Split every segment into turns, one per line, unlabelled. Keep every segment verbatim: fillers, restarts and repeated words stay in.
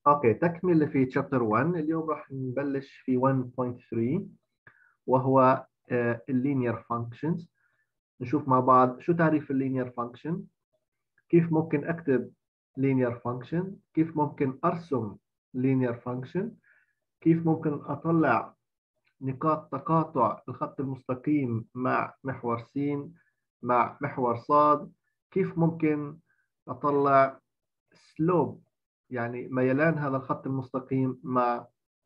اوكي، تكملة في تشابتر واحد. اليوم راح نبلش في واحد نقطة ثلاثة وهو اللينير فانكشنز. نشوف مع بعض شو تعريف اللينير فانكشن، كيف ممكن اكتب لينير فانكشن، كيف ممكن ارسم لينير فانكشن، كيف ممكن اطلع نقاط تقاطع الخط المستقيم مع محور س مع محور ص، كيف ممكن اطلع سلوب يعني ميلان هذا الخط المستقيم مع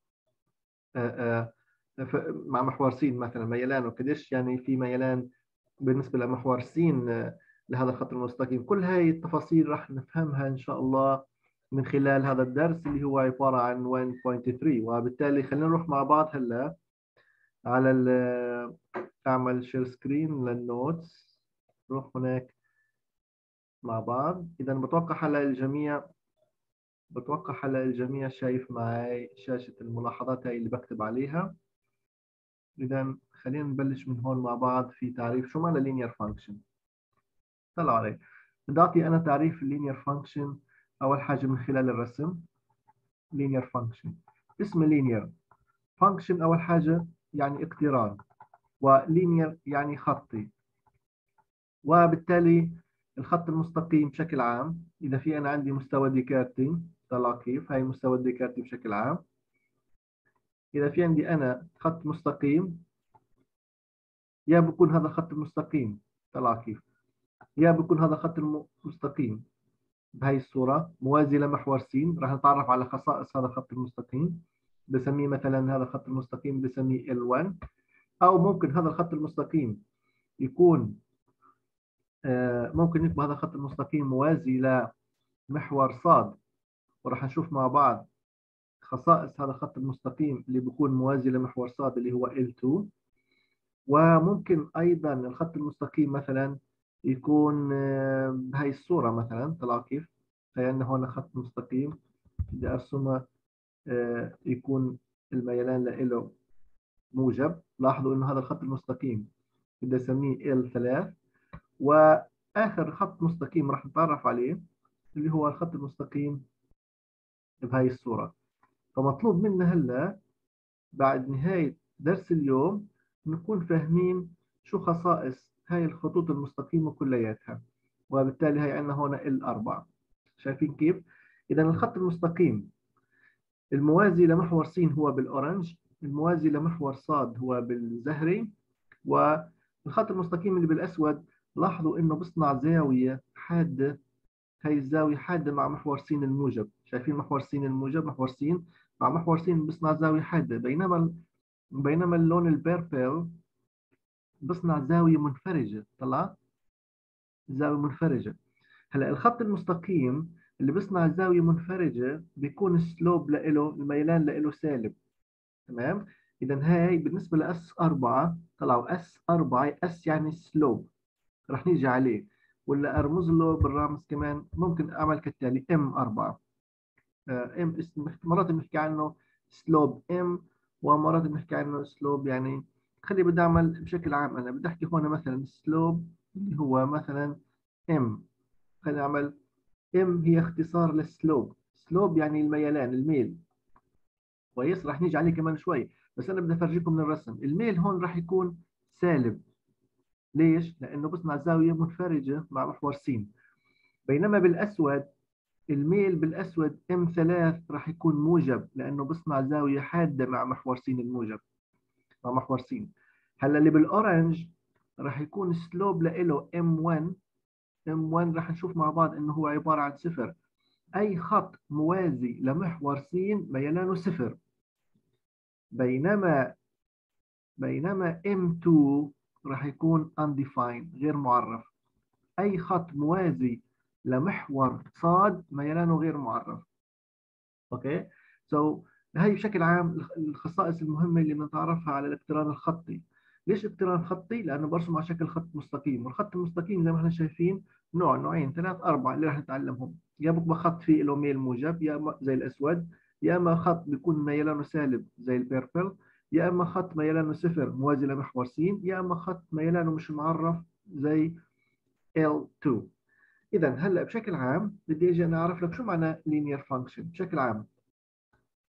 آه، آه، ف- مع محور س مثلا، ميلان وقديش يعني في ميلان بالنسبة لمحور س آه، لهذا الخط المستقيم. كل هاي التفاصيل راح نفهمها إن شاء الله من خلال هذا الدرس اللي هو عبارة عن واحد نقطة ثلاثة. وبالتالي خلينا نروح مع بعض هلا على ال- أعمل شير سكرين للنوتس. نروح هناك مع بعض. إذا بتوقع هلا الجميع بتوقع هلا الجميع شايف معي شاشة الملاحظات هاي اللي بكتب عليها. إذا خلينا نبلش من هون مع بعض في تعريف شو معنى linear function. طلع علي بدي أعطي أنا تعريف linear function. أول حاجة من خلال الرسم linear function. اسم linear function أول حاجة يعني اقتران، ولينير يعني خطي. وبالتالي الخط المستقيم بشكل عام، إذا في أنا عندي مستوى ديكارتي، طلع كيف هاي مستوى ديكارتي بشكل عام. إذا في عندي أنا خط مستقيم، يا بكون هذا الخط المستقيم طلع كيف، يا بكون هذا خط المستقيم بهي الصورة موازي لمحور س. راح نتعرف على خصائص هذا الخط المستقيم. بسميه مثلا هذا الخط المستقيم بسميه إل واحد. أو ممكن هذا الخط المستقيم يكون آه، ممكن يكون هذا الخط المستقيم موازي لمحور ص. وراح نشوف مع بعض خصائص هذا الخط المستقيم اللي بيكون موازي لمحور ص اللي هو إل اثنين. وممكن أيضا الخط المستقيم مثلا يكون آه، بهي الصورة مثلا. طلع كيف؟ خلينا هون خط مستقيم بدي أرسمه آه، يكون الميلان له موجب. لاحظوا إنه هذا الخط المستقيم بدي أسميه إل ثلاثة. وآخر خط مستقيم راح نتعرف عليه اللي هو الخط المستقيم بهي الصورة. فمطلوب منا هلا بعد نهاية درس اليوم نكون فاهمين شو خصائص هاي الخطوط المستقيمة كلياتها. وبالتالي هي عندنا هون ال أربعة. شايفين كيف؟ إذا الخط المستقيم الموازي لمحور س هو بالأورنج، الموازي لمحور ص هو بالزهري، والخط المستقيم اللي بالأسود لاحظوا إنه بصنع زاوية حادة. هاي الزاوية حادة مع محور س الموجب. شايفين محور س الموجب، محور س مع محور س بصنع زاوية حادة. بينما بينما اللون البيربل بصنع زاوية منفرجة. طلع زاوية منفرجة. هلا الخط المستقيم اللي بصنع زاوية منفرجة بيكون السلوب له الميلان له سالب. تمام. إذا هاي بالنسبة لأس أربعة طلعوا أس أربعة، أس يعني سلوب رح نيجي عليه، ولا أرمز له بالرمز كمان. ممكن أعمل كالتالي إم أربعة. ام مرات بنحكي عنه سلوب ام، ومرات بنحكي عنه سلوب يعني. خلي بدي اعمل بشكل عام، انا بدي احكي هون مثلا سلوب اللي هو مثلا ام. خلينا نعمل ام هي اختصار للسلوب. سلوب يعني الميلان، الميل. كويس، راح نيجي عليه كمان شوي، بس انا بدي افرجيكم من الرسم. الميل هون راح يكون سالب. ليش؟ لانه بصنع زاويه منفرجه مع محور س. بينما بالاسود الميل بالأسود إم ثلاثة راح يكون موجب لأنه بصنع زاوية حادة مع محور س الموجب، مع محور س. هلا اللي بالأورنج راح يكون سلوب له إم واحد. إم واحد راح نشوف مع بعض إنه هو عبارة عن صفر. أي خط موازي لمحور س ميلانه صفر. بينما بينما إم اثنين راح يكون undefined غير معرف. أي خط موازي لمحور ص ميلانه غير معرف. اوكي. سو هي بشكل عام الخصائص المهمه اللي بنتعرفها على الاقتران الخطي. ليش اقتران خطي؟ لانه برسم على شكل خط مستقيم، والخط المستقيم زي ما احنا شايفين نوع، نوعين، ثلاث، اربع اللي راح نتعلمهم. يا بكون خط فيه له ميل موجب، يا اما زي الاسود، يا اما خط بيكون ميلانه سالب زي البيربل، يا اما خط ميلانه صفر موازي لمحور س، يا اما خط ميلانه مش معرف زي إل اثنين. اذا هلا بشكل عام بدي اجي انا اعرف لك شو معنى linear function بشكل عام.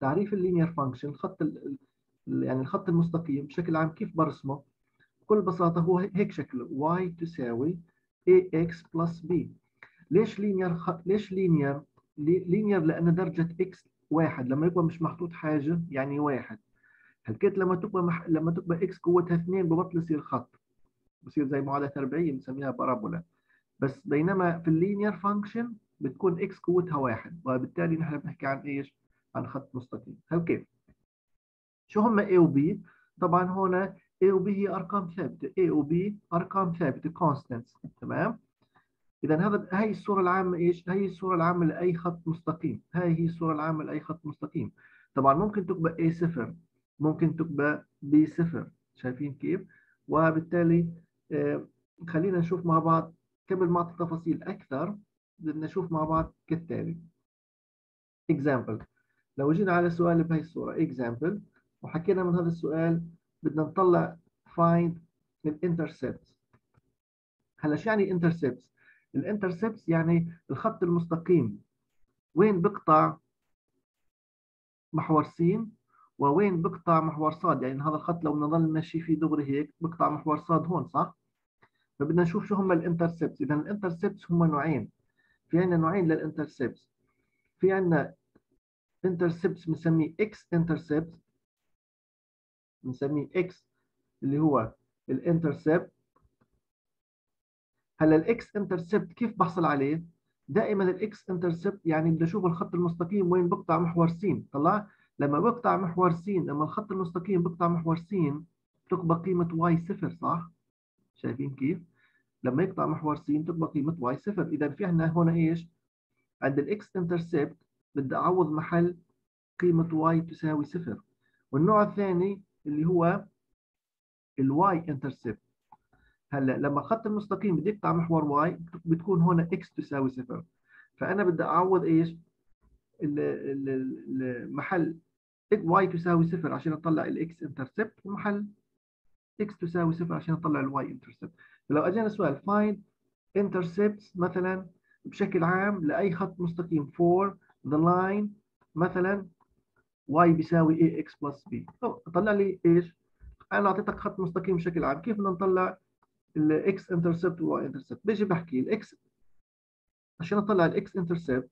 تعريف اللينير فانكشن، الخط ال... يعني الخط المستقيم بشكل عام كيف برسمه؟ بكل بساطة هو هيك شكله y تساوي ax plus b. ليش لينير خ... ليش لينير؟ لينير لأن درجة x واحد، لما يكون مش محطوط حاجة يعني واحد. حكيت لما تبقى مح... لما تبقى x قوتها اثنين ببطل يصير خط، بصير زي معادلة تربيعية بنسميها بارابولا. بس بينما في اللينير فانكشن بتكون x قوتها واحد، وبالتالي نحن بنحكي عن ايش؟ عن خط مستقيم. هل كيف؟ شو هم A و B؟ طبعا هنا A و B هي ارقام ثابته، A و B ارقام ثابته constants، تمام؟ اذا هذا هي الصوره العامه ايش؟ هي الصوره العامه لاي خط مستقيم، هاي هي الصوره العامه لاي خط مستقيم. طبعا ممكن تكبر A صفر، ممكن تكبر B صفر، شايفين كيف؟ وبالتالي آه خلينا نشوف مع بعض قبل ما اعطي تفاصيل اكثر. بدنا نشوف مع بعض كالتالي. example، لو جينا على سؤال بهي الصورة example وحكينا من هذا السؤال بدنا نطلع find الانترسبت. هلا شو يعني intercepts؟ الانترسبتس يعني الخط المستقيم وين بقطع محور س ووين بقطع محور ص. يعني هذا الخط لو نضل نمشي فيه دغري هيك بقطع محور ص هون، صح؟ فبدنا نشوف شو هم الانترسبتس. اذا الانترسبتس هم نوعين، في عندنا نوعين للانترسبتس. في عندنا انترسبتس بنسميه اكس انترسبت، بنسميه اكس اللي هو الانترسبت. هلا الاكس انترسبت كيف بحصل عليه؟ دائما الاكس انترسبت يعني بدي اشوف الخط المستقيم وين بقطع محور س. طلع لما بقطع محور س، لما الخط المستقيم بقطع محور س تبقى قيمة واي صفر، صح؟ شايفين كيف؟ لما يقطع محور س تبقى قيمة واي صفر. إذا في عندنا هنا إيش؟ عند الإكس انترسبت بدي أعوض محل قيمة واي تساوي صفر. والنوع الثاني اللي هو الواي انترسبت. هلا لما الخط المستقيم بدي يقطع محور واي بتكون هنا إكس تساوي صفر، فأنا بدي أعوض إيش؟ المحل واي تساوي صفر عشان أطلع الإكس انترسبت، ومحل x تساوي صفر عشان اطلع الواي انترسبت. فلو اجانا سؤال find intercepts مثلا بشكل عام لاي خط مستقيم for the line مثلا y بيساوي ax plus b، طلع لي ايش؟ انا اعطيتك خط مستقيم بشكل عام، كيف بدنا نطلع الاكس انترسبت والواي انترسبت؟ بيجي بحكي الاكس عشان اطلع الاكس انترسبت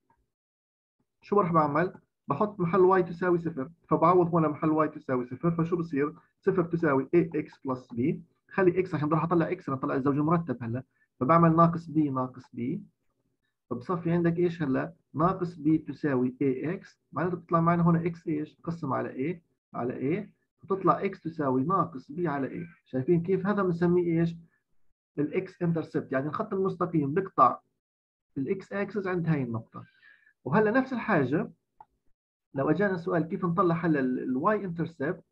شو بروح بعمل؟ بحط محل واي تساوي صفر، فبعوض هنا محل واي تساوي صفر، فشو بصير؟ صفر تساوي ax plus b. خلي اكس عشان بروح اطلع اكس، انا اطلع الزوج مرتب هلا، فبعمل ناقص b ناقص b، فبصفي عندك ايش هلا؟ ناقص b تساوي ax، معناته بتطلع معنا هنا x ايش؟ قسم على a على a، بتطلع x تساوي ناقص b على a. شايفين كيف؟ هذا بنسميه ايش؟ الاكس انترسبت، يعني الخط المستقيم بيقطع الاكس اكسس عند هاي النقطة. وهلا نفس الحاجة لو اجانا سؤال كيف نطلع هلا الواي انترسبت،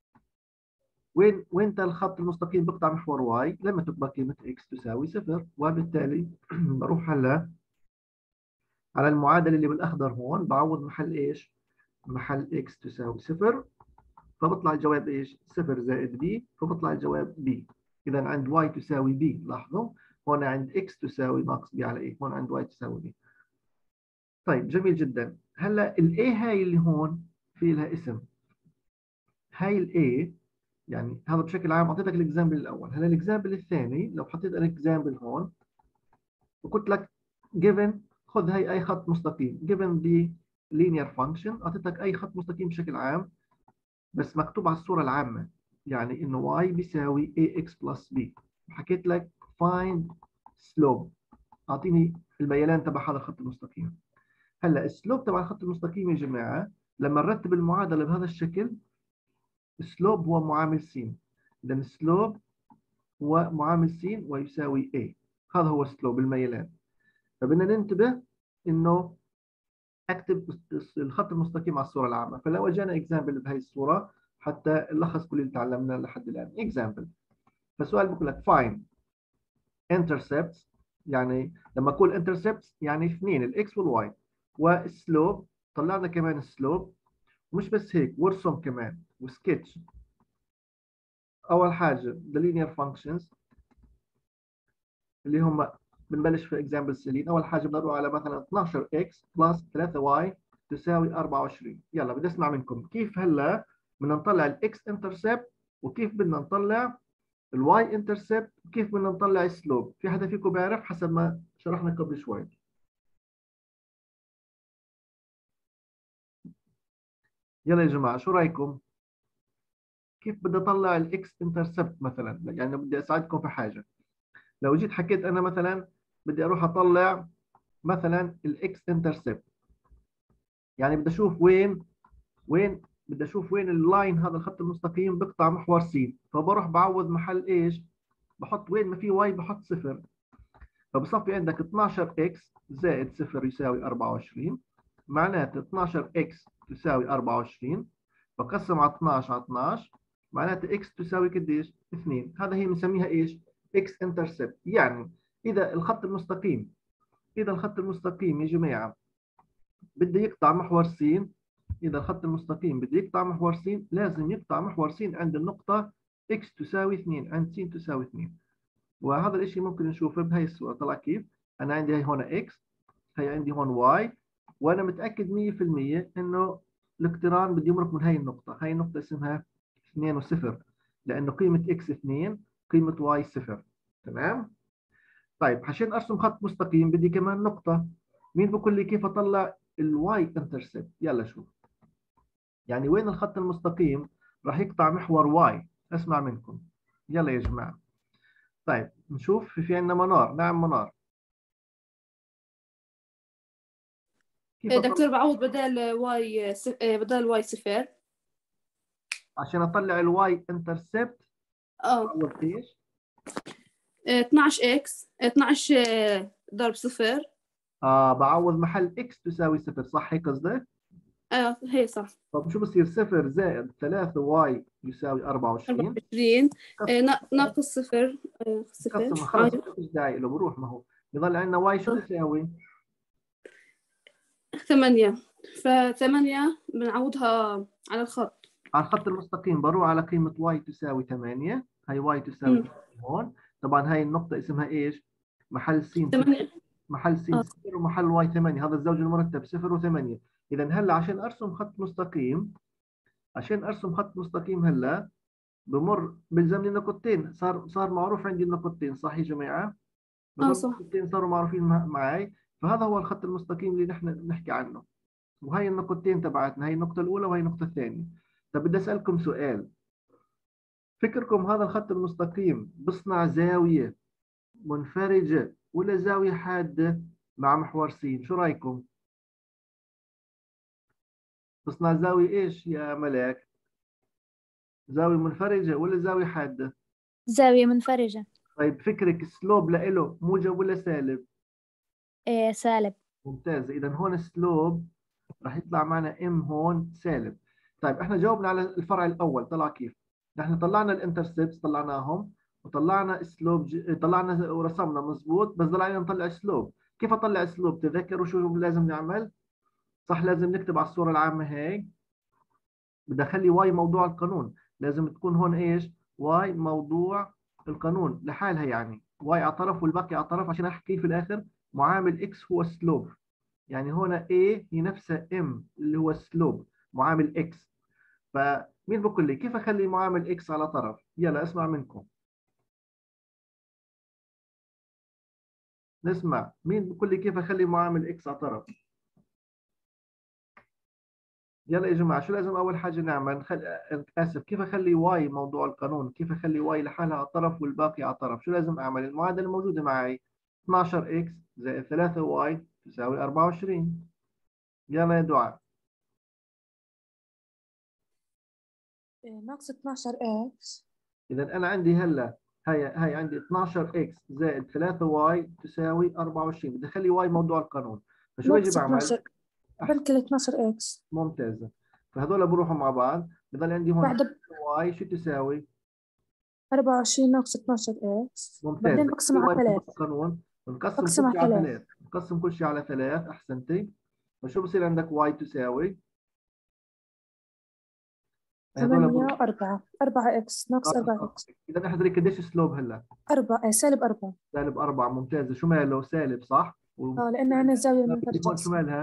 وين وين الخط المستقيم بقطع محور واي لما تبقى قيمة اكس تساوي صفر. وبالتالي بروح هلا على المعادلة اللي بالاخضر هون، بعوض محل ايش؟ محل اكس تساوي صفر، فبطلع الجواب ايش؟ صفر زائد بي، فبطلع الجواب بي. اذا عند واي تساوي بي، لاحظوا هون عند اكس تساوي ناقص بي على ايه، هون عند واي تساوي بي. طيب جميل جدا. هلا الاي هاي اللي هون في لها اسم، هاي الاي يعني هذا بشكل عام. اعطيتك الاكزامبل الاول، هلا الاكزامبل الثاني لو حطيت الاكزامبل هون وقلت لك given، خذ هي اي خط مستقيم given ب linear function، اعطيتك اي خط مستقيم بشكل عام بس مكتوب على الصوره العامه، يعني انه y بيساوي ax plus b. حكيت لك find slope، اعطيني الميلان تبع هذا الخط المستقيم. هلا السلوب تبع الخط المستقيم يا جماعه لما نرتب المعادله بهذا الشكل، السلوب هو معامل س، اذا السلوب هو معامل س ويساوي A، هذا هو السلوب الميلان. فبدنا ننتبه انه اكتب الخط المستقيم على الصوره العامه. فلو اجانا اكزامبل بهي الصوره حتى نلخص كل اللي تعلمناه لحد الان. اكزامبل، فالسؤال بيقول لك find intercepts، يعني لما اقول intercepts يعني اثنين الاكس والواي، والسلوب طلعنا كمان السلوب، ومش بس هيك وارسم كمان وسكتش. اول حاجه the linear functions اللي هم بنبلش في اكزامبل سليم. اول حاجه بنروح على مثلا اثناشر اكس بلس ثلاثة واي تساوي أربعة وعشرين. يلا بدي اسمع منكم كيف هلا بدنا نطلع الاكس انترسبت وكيف بدنا نطلع الواي انترسبت وكيف بدنا نطلع السلوب. في حدا فيكم بيعرف حسب ما شرحنا قبل شوي؟ يلا يا جماعه شو رايكم؟ كيف بدي اطلع الاكس انترسبت مثلا؟ يعني بدي اساعدكم في حاجه. لو جيت حكيت انا مثلا بدي اروح اطلع مثلا الاكس انترسبت، يعني بدي اشوف وين وين بدي اشوف وين اللاين هذا الخط المستقيم بقطع محور س، فبروح بعوض محل ايش؟ بحط وين ما في واي بحط صفر، فبصفي عندك اثناشر اكس زائد صفر يساوي أربعة وعشرين، معناته اثناشر اكس تساوي أربعة وعشرين، بقسم على اثناشر على اثناشر، معناته اكس تساوي قديش؟ اثنين. هذا هي بنسميها ايش؟ اكس انترسبت. يعني اذا الخط المستقيم اذا الخط المستقيم يا جماعه بده يقطع محور س، اذا الخط المستقيم بده يقطع محور س لازم يقطع محور س عند النقطه اكس تساوي اثنين، عند س تساوي اثنين. وهذا الشيء ممكن نشوفه بهي الصوره. طلع كيف؟ انا عندي هي هون اكس، هي عندي هون واي، وانا متاكد مية بالمية انه الاقتران بده يمرق من هي النقطه. هي النقطه اسمها اثنين وصفر، لانه قيمه اكس اثنين، قيمه واي صفر. تمام؟ طيب عشان ارسم خط مستقيم بدي كمان نقطه. مين بقول لي كيف اطلع الواي انترسبت؟ يلا شوف. يعني وين الخط المستقيم راح يقطع محور واي؟ اسمع منكم. يلا يا جماعه. طيب نشوف في عندنا منار. نعم منار. كيف أطلع؟
دكتور بعوض بدل واي س... بدل واي صفر.
عشان اطلع الواي انترسبت
اه
بعوض ايش؟
اثناشر اكس اثناشر ضرب صفر.
اه بعوض محل اكس تساوي صفر، صح هيك قصدك؟
اه هي صح.
طب شو بصير؟ صفر زائد ثلاثة واي يساوي أربعة وعشرين.
أربعة وعشرين
قسم
ناقص صفر. آه صفر.
قسم
آه.
خلص ما فيش داعي له، بروح. ما هو بضل عندنا واي شو تساوي؟
ثمانية. فثمانية بنعوضها على الخط.
على الخط المستقيم بروح على قيمة واي تساوي ثمانية. هي واي تساوي
مم.
ثمانية هون. طبعا هاي النقطة اسمها ايش؟ محل س صفر.
ثمانية.
محل س
اه
صفر ومحل واي ثمانية. هذا الزوج المرتب صفر وثمانية. إذا هلا عشان أرسم خط مستقيم عشان أرسم خط مستقيم هلا بمر بلزمني نقطتين. صار صار معروف عندي النقطتين، صح يا جماعة؟
اه
بظل
صح.
النقطتين صاروا معروفين مع- معي. فهذا هو الخط المستقيم اللي نحن نحكي عنه. وهي النقطتين تبعتنا، هي النقطة الأولى وهي النقطة الثانية. طب بدي أسألكم سؤال. فكركم هذا الخط المستقيم بصنع زاوية منفرجة ولا زاوية حادة مع محور س؟ شو رأيكم؟ بصنع زاوية إيش يا ملاك؟ زاوية منفرجة ولا زاوية حادة؟
زاوية منفرجة.
طيب فكرك السلوب لإله موجب ولا سالب؟
إيه سالب.
ممتاز. إذا هون السلوب راح يطلع معنا ام هون سالب. طيب احنا جاوبنا على الفرع الاول. طلع كيف؟ نحن طلعنا الانترسبتس طلعناهم، وطلعنا السلوب ج... طلعنا ورسمنا مزبوط، بس ضل علينا نطلع السلوب. كيف اطلع السلوب؟ تذكروا شو لازم نعمل؟ صح لازم نكتب على الصورة العامة هيك. بدي اخلي واي موضوع القانون، لازم تكون هون ايش؟ واي موضوع القانون لحالها، يعني واي على طرف والباقي على طرف، عشان احكي في الاخر معامل اكس هو السلوب. يعني هنا A هي نفسها M اللي هو السلوب معامل X. فمين بقول لي كيف اخلي معامل X على طرف؟ يلا اسمع منكم. نسمع مين بقول لي كيف اخلي معامل X على طرف؟ يلا يا جماعة شو لازم أول حاجة نعمل؟ خل... آسف، كيف أخلي Y موضوع القانون؟ كيف أخلي Y لحالها على طرف والباقي على طرف؟ شو لازم أعمل؟ المعادلة الموجودة معي اثناشر إكس زائد ثلاثة واي تساوي أربعة وعشرين. يلا يا دعاء.
ناقص اثناشر اكس.
إذا أنا عندي هلا هاي هاي عندي اثناشر إكس زائد ثلاثة واي تساوي أربعة وعشرين. بدي أخلي واي موضوع القانون، فشو بيجي
ناقص
بعمل؟
اثناشر بنكل اثناشر اكس.
ممتازة. فهذول بروحوا مع بعض. بضل عندي هون
بعد
واي شو تساوي؟
أربعة وعشرين ناقص اثناشر اكس،
ممتاز.
بعدين بقسم على ثلاث.
القانون بنقسم
بقسم
كل
على
شيء على
ثلاث.
ثلاث. بنقسم كل شيء على ثلاث. أحسنتي. فشو بصير عندك واي تساوي؟ هذول
ثمانية وأربعة. أربعة اكس ناقص أربعة اكس.
إذا احضري قديش سلوب هلا؟
أربعة سالب أربعة.
سالب أربعة. ممتازة. شو ماله؟ سالب صح؟ و...
اه لأن عندنا الزاوية
هون شو
المنفرجة.
مالها؟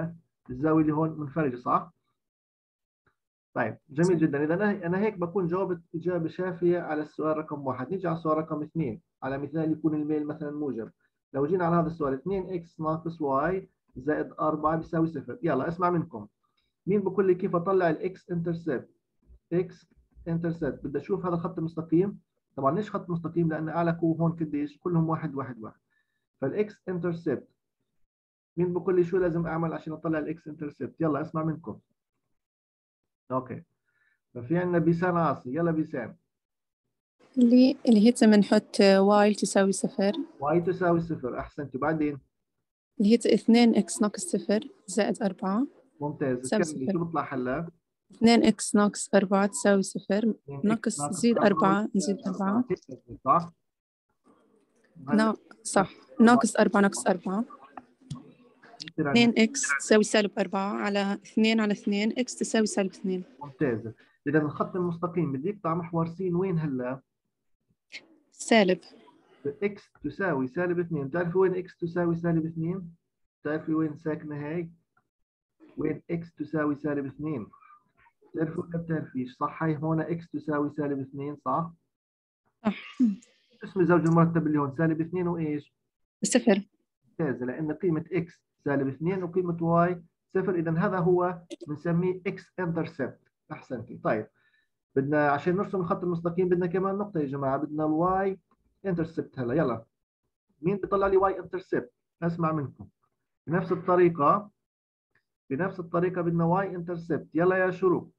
الزاوية اللي هون منفرجة صح؟ طيب جميل جدا. إذا أنا أنا هيك بكون جاوبت إجابة شافية على السؤال رقم واحد. نيجي على السؤال رقم اثنين على مثال يكون الميل مثلا موجب. لو جينا على هذا السؤال اثنين إكس ناقص واي زائد أربعة بيساوي صفر. يلا اسمع منكم، مين بقول لي كيف أطلع الإكس انترسبت؟ إكس انترسبت بدي أشوف هذا الخط المستقيم. طبعا ليش خط مستقيم؟ لأن أعلى كو هون قديش؟ كلهم واحد واحد واحد. فالإكس انترسبت مين بقول لي شو لازم أعمل عشان أطلع الإكس انترسبت؟ يلا اسمع منكم. أوكي. ففي عندنا بيسان عاصي. يلا بيسان.
اللي اللي هي بنحط واي تساوي صفر.
واي تساوي صفر. أحسنت. وبعدين
اللي هي اثنين إكس ناقص صفر زائد أربعة
ممتاز.
تساوي
كملي
صفر.
شو بيطلع حلها؟
اثنين إكس ناقص أربعة تساوي صفر.
اثنين إكس
ناقص
ناقص
زيد
أربعة
أربعة نزيد أربعة.
صح؟
نا صح. ناقص أربعة ناقص أربعة. اثنين إكس تساوي سالب أربعة على اثنين على اثنين إكس تساوي سالب اثنين.
ممتاز. إذا الخط المستقيم بدي يقطع محور س وين هلا؟
سالب.
إكس تساوي سالب اثنين. بتعرفي وين إكس تساوي سالب اثنين؟ بتعرفي وين ساكنة هاي؟ وين إكس تساوي سالب اثنين؟ بتعرفي ولا بتعرفيش؟ صح، هي هون إكس تساوي سالب اثنين صح؟
صح.
اسم الزوج المرتب اللي هون سالب اثنين وإيش؟
صفر.
ممتاز. لأن قيمة إكس سالب اثنين وقيمة واي صفر. إذا هذا هو بنسميه إكس انترسبت. أحسنتي. طيب بدنا عشان نرسم الخط المستقيم بدنا كمان نقطة يا جماعة. بدنا الواي انترسبت. هلا يلا مين بيطلع لي واي انترسبت؟ اسمع منكم. بنفس الطريقة بنفس الطريقة بدنا واي انترسبت. يلا يا شروق.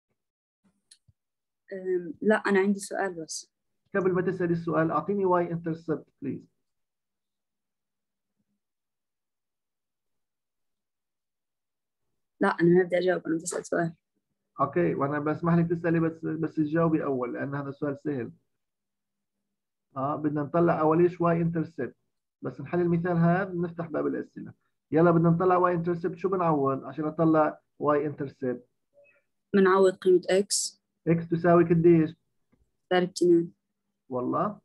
أم، لا أنا عندي سؤال بس.
قبل ما تسألي السؤال أعطيني واي انترسبت بليز.
لا أنا ما بدي أجاوب، أنا بدي أسأل سؤال.
اوكي، وانا بسمح لك تسألي بس بس تجاوبي اول لأن هذا سؤال سهل. اه بدنا نطلع اوليش واي انترسبت. بس نحل المثال هذا نفتح باب الأسئلة. يلا بدنا نطلع واي انترسبت. شو بنعوض عشان اطلع واي انترسبت؟
بنعوض قيمة إكس.
اكس تساوي قديش؟
سالب اثنين.
والله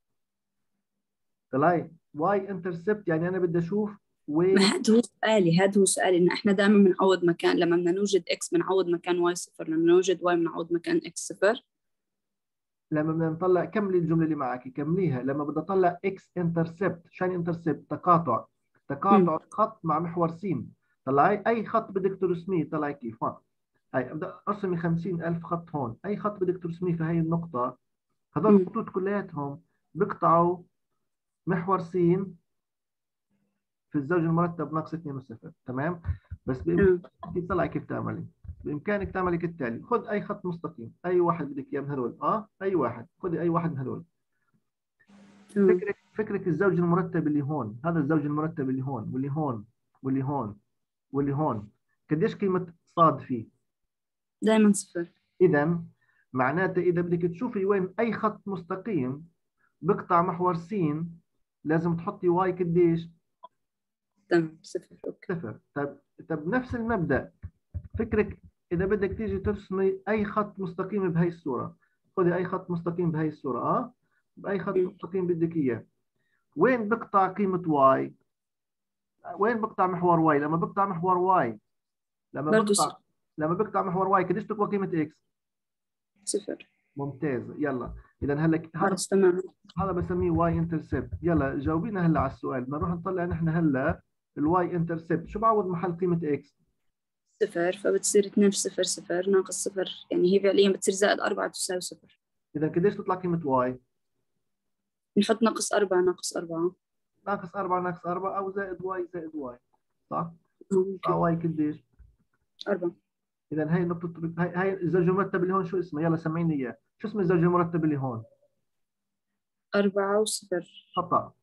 طلعي واي انترسبت يعني انا بدي اشوف وين.
ما هذا هو سؤالي، هذا هو سؤالي إن إحنا دائما بنعوض مكان، لما بدنا نوجد إكس بنعوض مكان واي صفر، لما نوجد واي بنعوض مكان إكس صفر.
لما بدنا نطلع كملي الجمله اللي معك كمليها. لما بدي اطلع اكس انترسبت. شان انترسبت؟ تقاطع. تقاطع خط مع محور س. طلعي اي خط بدك ترسميه. طلعي كيف هون. هاي ابدا ارسمي خمسين ألف خط هون. اي خط بدك ترسميه في هاي النقطه هذول الخطوط كلياتهم بيقطعوا محور س في الزوج المرتب ناقص اثنين وصفر. تمام. بس بامكانك طلعي كيف تعملي. بامكانك تعملي كالتالي. خذ اي خط مستقيم اي واحد بدك اياه من هذول. اه اي واحد. خذي اي واحد من هذول. فكرك فكرك الزوج المرتب اللي هون. هذا الزوج المرتب اللي هون واللي هون واللي هون واللي هون قديش قيمه صاد فيه؟
دائما صفر.
اذا معناته اذا بدك تشوفي وين اي خط مستقيم بقطع محور س لازم تحطي واي قديش؟
تمام صفر. اوكي.
صفر. طب طب نفس المبدأ. فكرك إذا بدك تيجي ترسمي أي خط مستقيم بهي الصورة. خذي أي خط مستقيم بهي الصورة. أه بأي خط
م.
مستقيم بدك إياه. وين بقطع قيمة واي؟ وين بقطع محور واي؟ لما بقطع محور واي لما بقطع
صفر.
لما بقطع محور واي قديش تقوى قيمة إكس؟
صفر.
ممتاز. يلا إذا هلا هذا
خلاص تمام.
هذا بسميه واي انترسبت. يلا جاوبينا هلا على السؤال. بدنا نروح نطلع نحن هلا الواي انترسبت. شو بعوض محل قيمة إكس؟
صفر، فبتصير اثنين في صفر صفر ناقص صفر، يعني هي فعليا بتصير زائد أربعة تساوي صفر.
إذا قديش تطلع قيمة واي؟
نحط ناقص أربعة ناقص أربعة.
ناقص أربعة ناقص أربعة أو زائد واي زائد واي. صح؟
ممكن.
واي قديش؟
أربعة.
إذا هي نقطة. هاي هاي الزوج المرتب اللي هون شو اسمه؟ يلا سمعيني إياه. شو اسم الزوج المرتب اللي هون؟
أربعة وصفر.
خطأ.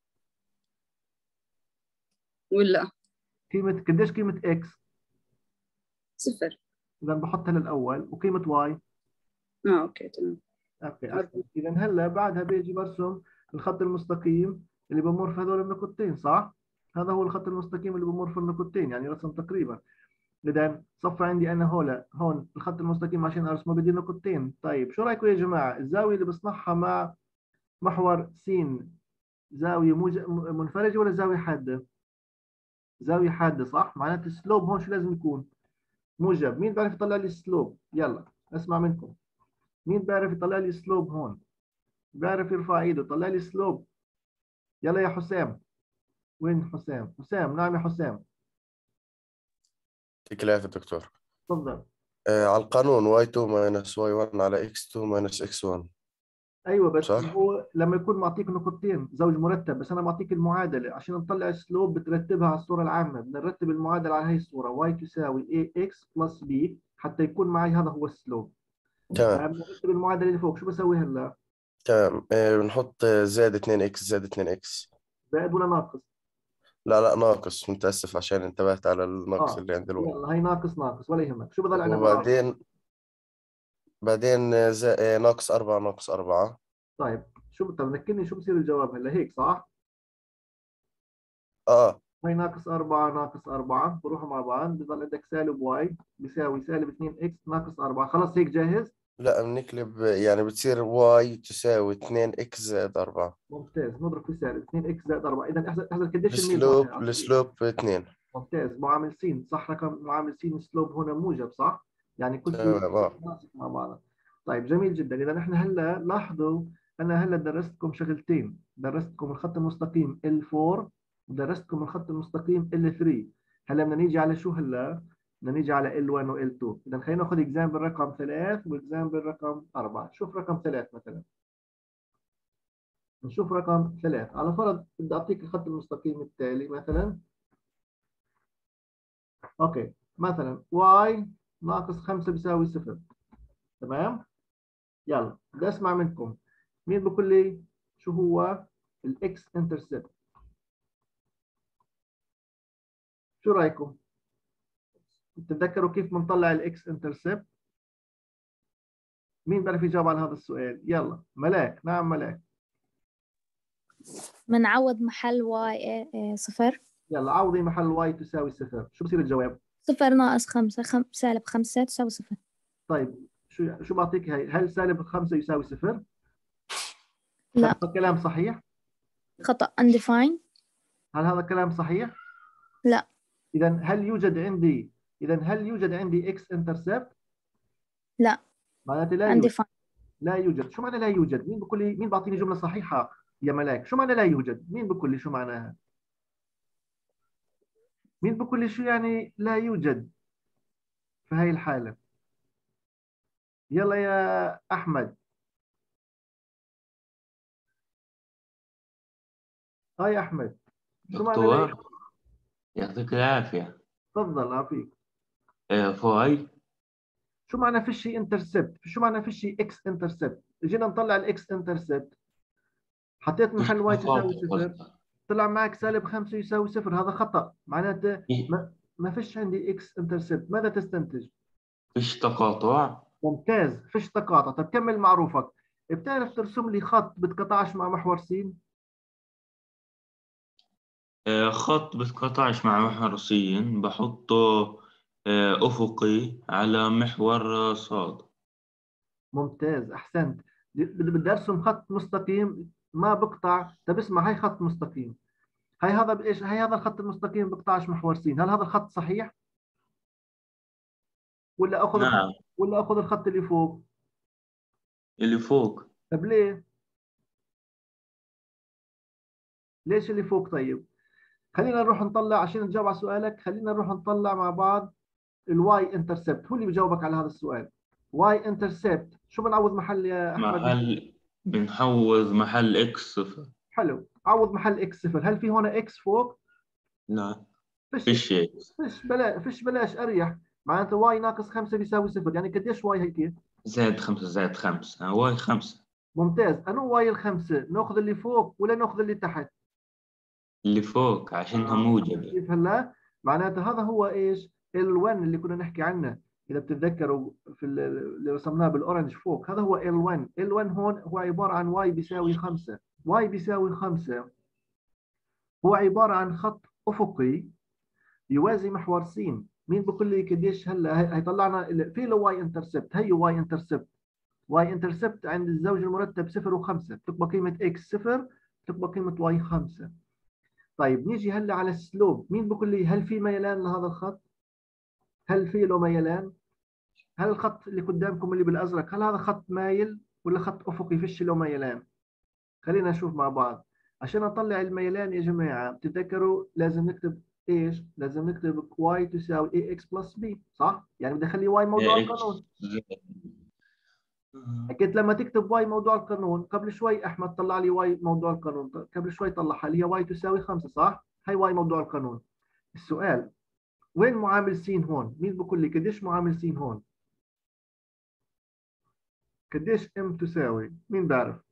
ولا
قيمة قديش قيمة إكس؟
صفر.
إذا بحطها للأول. وقيمة واي؟
اه اوكي تمام.
اوكي. اذا هلا بعدها بيجي برسم الخط المستقيم اللي بمر في هذول النقطتين. صح؟ هذا هو الخط المستقيم اللي بمر في النقطتين يعني رسم تقريبا. اذا صفى عندي انا هون هون الخط المستقيم عشان ارسمه بدي نقطتين. طيب شو رايكم يا جماعه؟ الزاويه اللي بصنعها مع محور س زاويه موج... منفرجه ولا زاويه حاده؟ زاوية حادة صح؟ معناته السلوب هون شو لازم يكون؟ موجب. مين بيعرف يطلع لي السلوب؟ يلا اسمع منكم. مين بيعرف يطلع لي السلوب هون؟ بيعرف يرفع ايده يطلع لي السلوب. يلا يا حسام. وين حسام؟ حسام نعم يا حسام.
يعطيك العافية دكتور.
تفضل.
آه على القانون واي تو ماينس واي ون على إكس تو ماينس إكس ون.
ايوه بس
صح؟
هو لما يكون معطيك نقطتين زوج مرتب، بس انا معطيك المعادله عشان نطلع السلوب بترتبها على الصوره العامه، بدنا نرتب المعادله على هي الصوره y تساوي ايه اكس بلس b حتى يكون معي هذا هو السلوب.
تمام
نرتب المعادله اللي فوق. شو بسوي هلا؟
تمام. آه بنحط زائد اثنين إكس زائد اثنين إكس.
زائد ولا ناقص؟
لا لا ناقص، متأسف عشان انتبهت على النقص
اه
اللي عند الواي.
يلا هي ناقص ناقص ولا يهمك. شو بضل عندنا بالعرض؟
وبعدين بعدين آه، زا... آه، ناقص أربعة ناقص أربعة.
طيب شو طب ذكرني شو بصير الجواب هلا هيك صح؟
اه
هي ناقص أربعة ناقص أربعة بروحوا مع بعض، بضل عندك سالب واي بيساوي سالب اثنين إكس ناقص أربعة. خلص هيك جاهز؟
لا بنقلب، يعني بتصير واي تساوي اثنين إكس زائد أربعة.
ممتاز. نضرب في سالب اثنين إكس زائد أربعة. اذا احذر احذر قديش الميل هون
السلوب
يا عم؟
السلوب اثنين.
ممتاز. معامل س صح، رقم معامل س السلوب هنا موجب صح؟ يعني كل شيء
تمام اه.
متناسق مع بعض. طيب جميل جدا. اذا احنا هلا لاحظوا انا هلا درستكم شغلتين، درستكم الخط المستقيم إل أربعة ودرستكم الخط المستقيم إل ثلاثة. هلا بدنا نيجي على شو هلا؟ بدنا نيجي على إل واحد وإل اثنين. اذا خلينا ناخذ اكزامبل رقم ثلاث واكزامبل رقم أربعة. شوف رقم ثلاث مثلا. نشوف رقم ثلاث. على فرض بدي اعطيك الخط المستقيم التالي مثلا. اوكي مثلا y ناقص خمسة بيساوي صفر. تمام؟ يلا بدي اسمع منكم. مين بقول لي شو هو الاكس انترسبت؟ شو رايكم؟ تتذكروا كيف بنطلع الاكس انترسبت؟ مين بيعرف يجاوب على هذا السؤال؟ يلا ملاك. نعم ملاك.
بنعوض محل واي صفر.
يلا عوضي محل y تساوي صفر. شو بصير الجواب؟
صفر ناقص خمسة خم... سالب خمسة تساوي صفر.
طيب شو شو بعطيك هي؟ هل سالب خمسة يساوي صفر؟
لا.
هل هذا كلام صحيح؟
خطأ undefined.
هل هذا كلام صحيح؟
لا.
إذا هل يوجد عندي إذا هل يوجد عندي إكس انترسبت؟
لا.
معناته لا يوجد.
undefined.
لا يوجد. شو معنى لا يوجد؟ مين بقول لي؟ مين بعطيني جملة صحيحة يا ملاك؟ شو معنى لا يوجد؟ مين بقول لي شو معناها؟ مين بقول لي شو يعني لا يوجد في هاي الحالة؟ يلا يا أحمد. اه يا أحمد. شو معنى لا يوجد؟
دكتور يعطيك العافية.
تفضل عافيك.
آه، فاي
شو معنى فيشي انترسبت؟ شو معنى فيشي اكس انترسبت؟ جينا نطلع الاكس انترسبت. حطيت محل واي تساوي صفر. طلع معك سالب خمسة يساوي صفر. هذا خطأ. معناته ما, ما فيش عندي اكس انترسبت. ماذا تستنتج؟
فيش تقاطع.
ممتاز. فيش تقاطع. طب كمل معروفك. بتعرف ترسم لي خط بتقطعش مع محور س؟
آه، خط بتقاطعش مع محور س بحطه آه، أفقي على محور آه، صاد.
ممتاز احسنت. بدي ارسم خط مستقيم ما بقطع. طب اسمع هاي خط مستقيم. هاي هذا بايش؟ هاي هذا الخط المستقيم بقطعش محور س. هل هذا الخط صحيح؟ ولا اخذ الخط
نعم
ولا اخذ الخط اللي فوق؟
اللي فوق.
طب ليه؟ ليش اللي فوق طيب؟ خلينا نروح نطلع عشان نجاوب على سؤالك. خلينا نروح نطلع مع بعض الواي انترسبت. هو اللي بيجاوبك على هذا السؤال. واي انترسبت شو بنعوض محل يا احمد؟
محل بنحوز محل اكس صفر.
حلو. عوض محل اكس صفر. هل في هنا اكس فوق؟
لا
فيش.
فيش اكس.
فيش بلا فيش بلاش اريح. معناته واي ناقص خمسة بيساوي صفر. يعني قديش واي هيك؟
زائد خمسة زائد خمسة هو خمسة.
ممتاز. انو واي الخمسة؟ ناخذ اللي فوق ولا ناخذ اللي تحت؟
اللي فوق عشانها
آه.
موجبة.
كيف هلا؟ معناته هذا هو ايش؟ إل واحد اللي كنا نحكي عنه. اذا بتتذكروا في اللي رسمناه بالاورنج فوق. هذا هو إل واحد. إل واحد هون هو عباره عن واي بيساوي خمسة. واي بيساوي خمسة هو عباره عن خط افقي يوازي محور س. مين بقول لي قديش هلا هيطلعنا في له واي انترسبت؟ هي واي انترسبت. واي انترسبت عند الزوج المرتب صفر وخمسة بتبقى قيمه اكس صفر بتبقى قيمه واي خمسة. طيب نيجي هلا على السلوب، مين بقول لي هل في ميلان لهذا الخط؟ هل في له ميلان؟ هل الخط اللي قدامكم اللي بالازرق هل هذا خط مايل ولا خط افقي فيش له ميلان؟ خلينا نشوف مع بعض. عشان اطلع الميلان يا جماعه بتتذكروا لازم نكتب ايش؟ لازم نكتب y تساوي ax plus b، صح؟ يعني بدي اخلي y موضوع القانون. اكيد لما تكتب y موضوع القانون، قبل شوي احمد طلع لي y موضوع القانون، قبل شوي طلعها لي هي y تساوي خمسة، صح؟ هي y موضوع القانون. السؤال وين معامل س هون؟ مين بقول لي قديش معامل س هون؟ قديش m تساوي؟ مين بعرف؟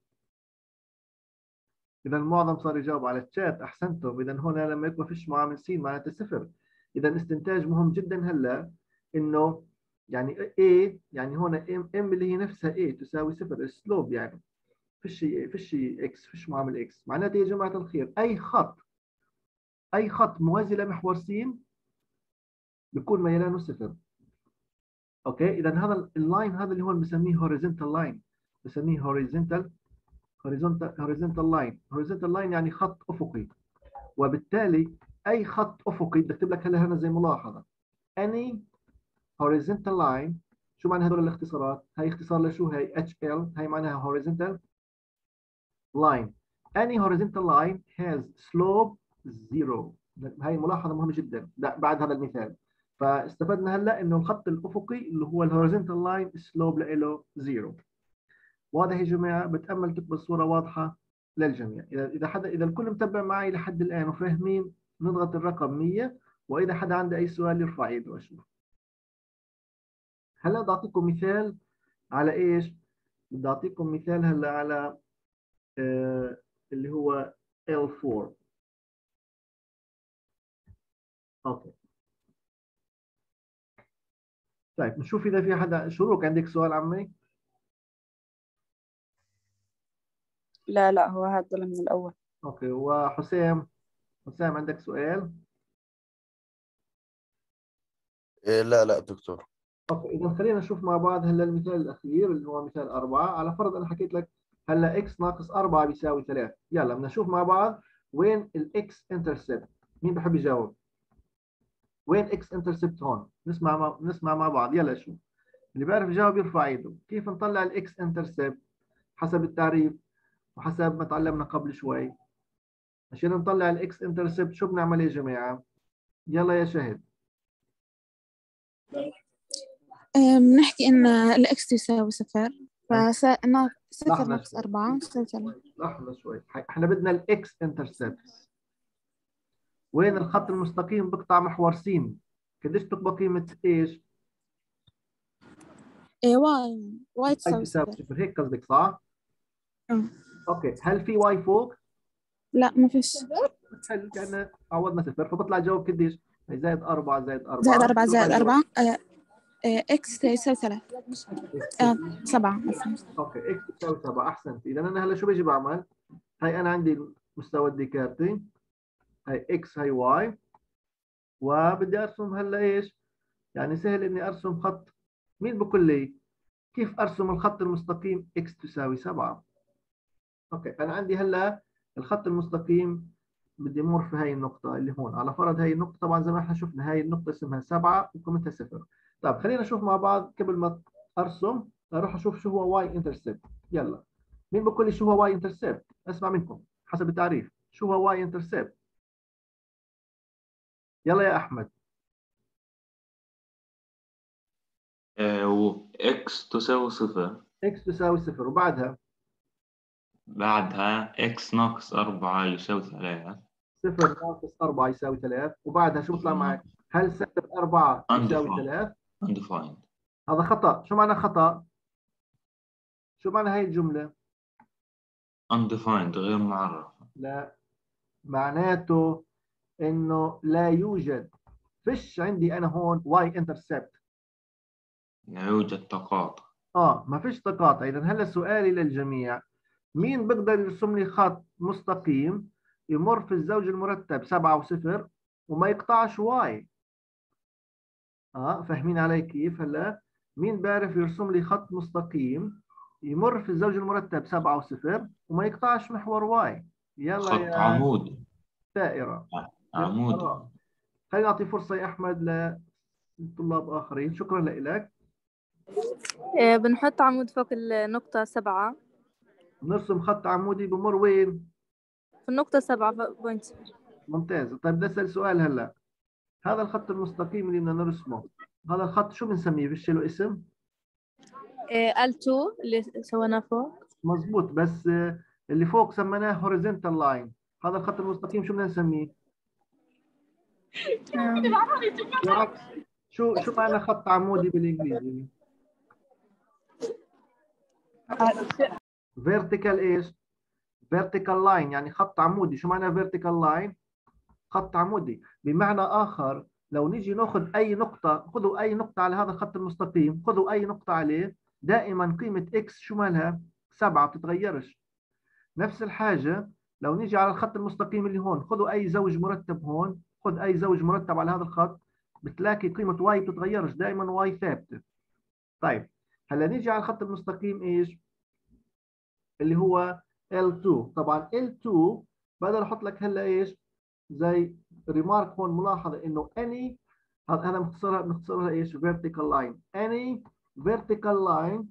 إذا المعظم صار يجاوب على الشات، أحسنتم. إذا هنا لما يكون فيش معامل س معناته صفر. إذا استنتاج مهم جدا هلا إنه يعني A يعني هنا M, M اللي هي نفسها A تساوي صفر، السلوب يعني فيش فيش X، فيش معامل X. معناته يا جماعة الخير أي خط أي خط موازي لمحور س بيكون ميلانه صفر. أوكي، إذا هذا اللاين هذا اللي هو بنسميه horizontal line، بنسميه horizontal horizontal horizontal line. horizontal line يعني خط أفقي، وبالتالي أي خط أفقي بدي أكتب لك هلا هنا زي ملاحظة any horizontal line. شو معنى هذول الاختصارات؟ هي اختصار لشو؟ هي إتش إل، هي معناها horizontal line. any horizontal line has slope zero. هي ملاحظة مهمة جدا بعد هذا المثال. فاستفدنا هلا إنه الخط الأفقي اللي هو الهوريزونتال لاين سلوب له زيرو. واضح يا جماعة؟ بتأمل تكون الصورة واضحة للجميع. إذا إذا حدا إذا الكل متابع معي لحد الآن وفاهمين نضغط الرقم مية، وإذا حدا عنده أي سؤال يرفع إيده أشوف. هلا بدي أعطيكم مثال على إيش؟ بدي أعطيكم مثال هلا على آه اللي هو إل فور. أوكي. طيب نشوف إذا في حدا. شروق عندك سؤال عمي؟
لا لا هو هذا من الأول.
أوكي، وحسام حسام عندك سؤال؟
إيه لا لا دكتور.
اوكي، اذا خلينا نشوف مع بعض هلا المثال الاخير اللي هو مثال أربعة. على فرض انا حكيت لك هلا اكس ناقص أربعة بيساوي ثلاثة. يلا بدنا نشوف مع بعض وين الاكس انترسبت. مين بحب يجاوب؟ وين اكس انترسبت هون؟ نسمع مع... نسمع مع بعض. يلا شو اللي بيعرف يجاوب يرفع ايده. كيف نطلع الاكس انترسبت؟ حسب التعريف وحسب ما تعلمنا قبل شوي. عشان نطلع الاكس انترسبت شو بنعمل يا جماعه؟ يلا يا شهد.
بنحكي إن الإكس تساوي صفر، فصفر ناقص أربعة يساوي ثلاثة.
لحظة شوي، احنا بدنا الاكس انترسبت. وين الخط المستقيم بقطع محور س؟ قديش تبقى قيمة ايش؟
إيه واي واي تساوي صفر.
صفر، هيك قصدك صح؟
اه.
اوكي، هل في واي فوق؟
لا ما فيش.
حلو، كأنه عوضنا صفر، فبطلع الجواب قديش؟ زائد أربعة زائد أربعة
زائد أربعة زائد أربعة آه. اكس يساوي ثلاثة. آه سبعة.
اوكي، اكس تساوي سبعة. احسنت. اذا انا هلا شو بيجي بعمل؟ هاي انا عندي مستوى الديكارتي، هاي اكس هاي واي، وبدي ارسم هلا ايش؟ يعني سهل اني ارسم خط. مين بقول لي كيف ارسم الخط المستقيم اكس تساوي سبعة؟ اوكي، انا عندي هلا الخط المستقيم بدي امر في هاي النقطة اللي هون. على فرض هاي النقطة، طبعا زي ما احنا شفنا هاي النقطة اسمها سبعة وقيمتها صفر. طيب خلينا نشوف مع بعض قبل ما ارسم، اروح اشوف شو هو واي انترسبت. يلا مين بقول لي شو هو واي انترسبت؟ اسمع منكم حسب التعريف، شو هو واي انترسبت؟ يلا يا احمد.
اكس تساوي صفر.
اكس تساوي صفر، وبعدها
بعدها اكس ناقص أربعة يساوي ثلاثة.
صفر ناقص أربعة يساوي ثلاثة، وبعدها شو بيطلع معك؟ هل سالب أربعة يساوي ثلاثة؟
undefined.
هذا خطأ. شو معنى خطأ؟ شو معنى هاي الجملة؟
undefined غير معرف.
لا، معناته انه لا يوجد، فيش عندي انا هون واي انترسبت.
لا يوجد تقاطع.
اه ما فيش تقاطع. اذا هلا سؤالي للجميع، مين بيقدر يرسم لي خط مستقيم يمر في الزوج المرتب سبعة وصفر وما يقطعش واي؟ اه فاهمين علي كيف؟ هلا مين بيعرف يرسم لي خط مستقيم يمر في الزوج المرتب سبعة وصفر وما يقطعش محور واي؟ يلا
خط
يا
عمودي.
ثائرة
عمودي.
خلينا نعطي فرصة يا أحمد لطلاب آخرين. شكرا لك.
إيه بنحط عمود فوق النقطة سبعة.
نرسم خط عمودي بمر وين؟
في النقطة سبعة بوينت.
ممتاز. طيب بدي أسأل سؤال هلا. هذا الخط المستقيم اللي بدنا نرسمه، هذا الخط شو بنسميه؟ فيش له اسم؟
إيه إل تو اللي سويناه فوق.
مزبوط، بس اللي فوق سميناه horizontal line. هذا الخط المستقيم شو بدنا نسميه؟ بالعكس، شو شو معنى خط عمودي بالانجليزي؟ vertical ايش؟ vertical line، يعني خط عمودي. شو معنى vertical line؟ خط عمودي. بمعنى آخر لو نيجي ناخذ أي نقطة، خذوا أي نقطة على هذا الخط المستقيم، خذوا أي نقطة عليه، دائما قيمة x شو مالها؟ سبعة، بتتغيرش. نفس الحاجة لو نيجي على الخط المستقيم اللي هون، خذوا أي زوج مرتب هون، خذ أي زوج مرتب على هذا الخط، بتلاقي قيمة y بتتغيرش، دائما y ثابتة. طيب هلا نيجي على الخط المستقيم ايش؟ اللي هو إل تو. طبعا إل تو بقدر احط لك هلا ايش؟ زي ريمارك هون، ملاحظة انه any، هذا مختصرها مختصرها ايش؟ vertical line. any vertical line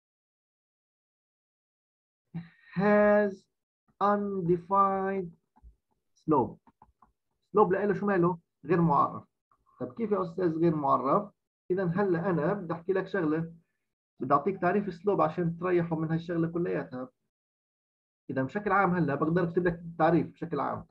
has undefined slope. slope لإله شو ماله؟ غير معرف. طيب كيف يا استاذ غير معرف؟ اذا هلا انا بدي احكي لك شغله، بدي اعطيك تعريف سلوب عشان تريحوا من هالشغله كلياتها. اذا بشكل عام هلا بقدر اكتب لك التعريف بشكل عام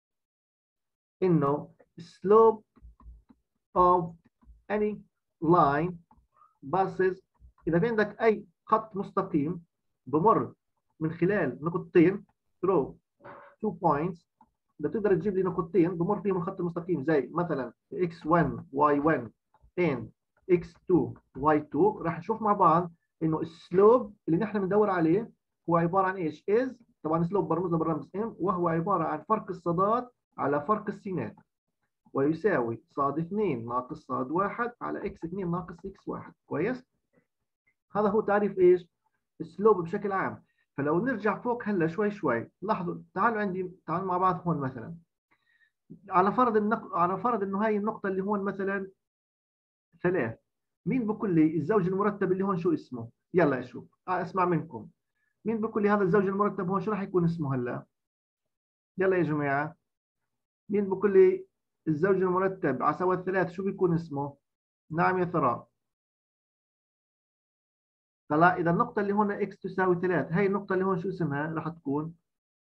انه slope of any line passes، اذا في عندك اي خط مستقيم بمر من خلال نقطتين through two points، بتقدر تجيب لي نقطتين بمر فيهم الخط المستقيم، زي مثلا إكس واحد واي واحد and إكس تو واي تو. راح نشوف مع بعض انه السلوب اللي نحن بندور عليه هو عباره عن ايش؟ is، طبعا سلوب برمز له بالرمز m، وهو عباره عن فرق الصادات على فرق السينات، ويساوي صاد اثنين ناقص صاد واحد على اكس اثنين ناقص اكس واحد. كويس؟ هذا هو تعريف ايش؟ السلوب بشكل عام. فلو نرجع فوق هلا شوي شوي، لاحظوا، تعالوا عندي، تعالوا مع بعض هون مثلا، على فرض النق... على فرض انه هاي النقطه اللي هون مثلا ثلاث، مين بقول لي الزوج المرتب اللي هون شو اسمه؟ يلا اشوف، اسمع منكم، مين بقول لي هذا الزوج المرتب هون شو راح يكون اسمه هلا؟ يلا يا جماعه، مين بقول لي الزوج المرتب على سوى الثلاث شو بيكون اسمه؟ نعم يا ثراء. طلع اذا النقطه اللي هون اكس تساوي ثلاث، هاي النقطه اللي هون شو اسمها؟ راح تكون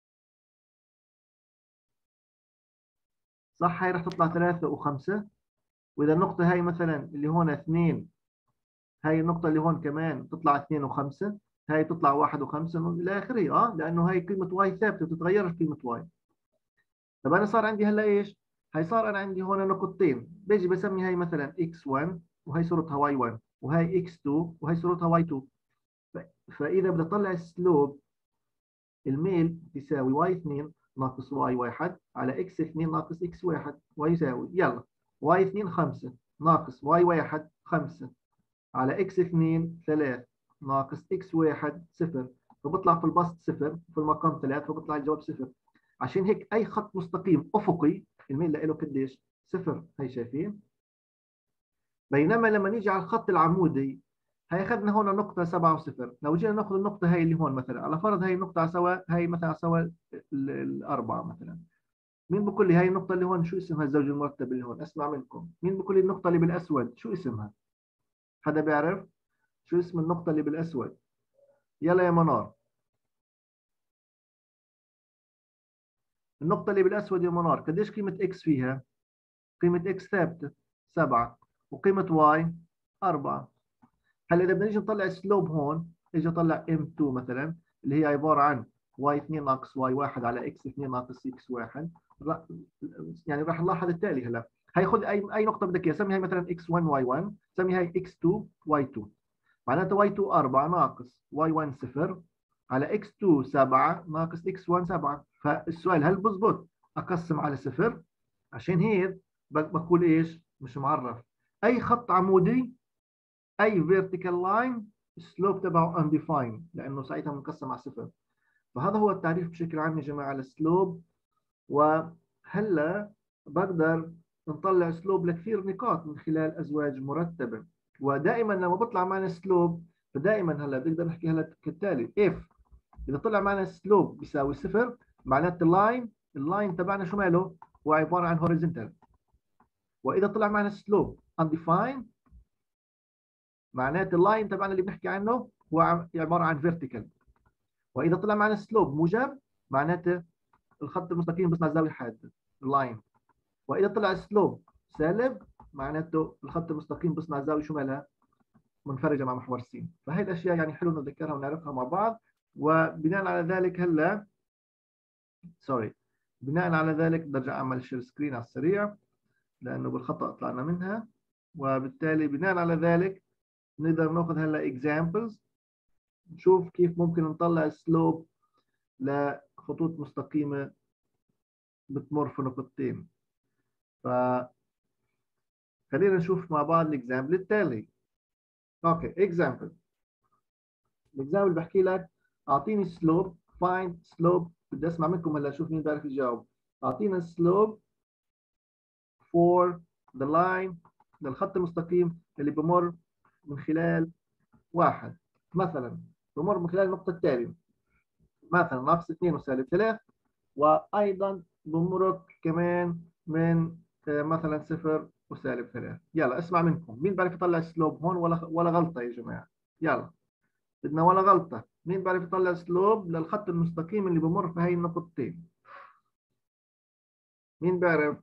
صح، هاي راح تطلع ثلاثة وخمسة. واذا النقطه هاي مثلا اللي هون اثنين، هاي النقطه اللي هون كمان تطلع اثنين وخمسة، هاي تطلع واحد وخمسة الى اخره. اه لانه هاي قيمه واي ثابته، بتتغيرش قيمه واي. طب انا صار عندي هلا ايش؟ هاي صار انا عندي هون نقطتين، بيجي بسمي هاي مثلا إكس واحد وهي صورتها واي واحد، وهي إكس اثنين وهي صورتها واي اثنين. فاذا بدي اطلع السلوب، الميل يساوي واي اثنين ناقص واي واحد على إكس اثنين ناقص إكس واحد، ويساوي يلا واي اثنين خمسة ناقص واي واحد خمسة على إكس اثنين ثلاثة ناقص إكس واحد صفر. فبطلع في البسط صفر، في المقام ثلاثة، فبطلع الجواب صفر. عشان هيك اي خط مستقيم افقي الميل له قديش؟ صفر. هي شايفين؟ بينما لما نيجي على الخط العمودي، هي اخذنا هون نقطة سبعة وصفر، لو جينا ناخذ النقطة هي اللي هون مثلا، على فرض هي النقطة على سوا، هي مثلا على سوا الأربعة مثلا، مين بقول لي هي النقطة اللي هون شو اسمها الزوج المرتب اللي هون؟ اسمع منكم، مين بقول لي النقطة اللي بالأسود شو اسمها؟ حدا بيعرف؟ شو اسم النقطة اللي بالأسود؟ يلا يا منار. النقطة اللي بالأسود يا منار قديش قيمة إكس فيها؟ قيمة إكس ثابتة سبعة، وقيمة واي أربعة. هلا إذا بدنا نيجي نطلع السلوب هون، نيجي نطلع إم اثنين مثلا، اللي هي عبارة عن واي اثنين ناقص واي واحد على إكس اثنين ناقص إكس واحد، يعني راح نلاحظ التالي. هلا هي خذ أي أي نقطة بدك إياها، سمي هي مثلا إكس واحد واي واحد، سمي هي إكس اثنين واي اثنين، معناتها واي اثنين أربعة ناقص واي واحد صفر على إكس اثنين سبعة ناقص إكس واحد سبعة. فالسؤال هل بزبط أقسم على صفر؟ عشان هيك بقول إيش؟ مش معرف. أي خط عمودي، أي vertical line السلوب تبعه undefined، لأنه ساعتها بنقسم على صفر. فهذا هو التعريف بشكل عام يا جماعة للسلوب. و هلا بقدر نطلع سلوب لكثير نقاط من خلال ازواج مرتبه، ودائما لما بطلع معنا سلوب فدائما هلا بنقدر نحكي هلا كالتالي: if اذا طلع معنا سلوب بيساوي صفر معناته اللاين اللاين تبعنا شو ماله؟ هو عباره عن هوريزونتال. واذا طلع معنا سلوب undefined معناته اللاين تبعنا اللي بنحكي عنه هو عباره عن فيرتيكال. واذا طلع معنا سلوب موجب معناته الخط المستقيم بيصنع زاويه حاده اللاين. واذا طلع سلوب سالب معناته الخط المستقيم بيصنع زاويه شو مالها؟ منفرجه مع محور س. فهي الاشياء يعني حلو نتذكرها ونعرفها مع بعض. وبناء على ذلك هلا سوري بناء على ذلك بدي ارجع اعمل شير سكرين على السريع لانه بالخطا طلعنا منها. وبالتالي بناء على ذلك نقدر ناخذ هلا اكزامبلز نشوف كيف ممكن نطلع سلوب لخطوط مستقيمه بتمر في نقطتين. ف خلينا نشوف مع بعض الاكزامبل التالي. اوكي اكزامبل الاكزامبل بحكي لك اعطيني سلوب فايند سلوب. بدي اسمع منكم هلا اشوف مين بيعرف يجاوب. اعطينا سلوب for the line للخط المستقيم اللي بمر من خلال واحد، مثلا بمر من خلال النقطة التالية مثلا ناقص اثنين وسالب ثلاث، وأيضا بمرق كمان من مثلا صفر وسالب ثلاث. يلا اسمع منكم مين بيعرف يطلع سلوب هون ولا ولا غلطة يا جماعة؟ يلا بدنا ولا غلطة. مين بيعرف يطلع سلوب للخط المستقيم اللي بمر في هاي النقطتين؟ مين بيعرف؟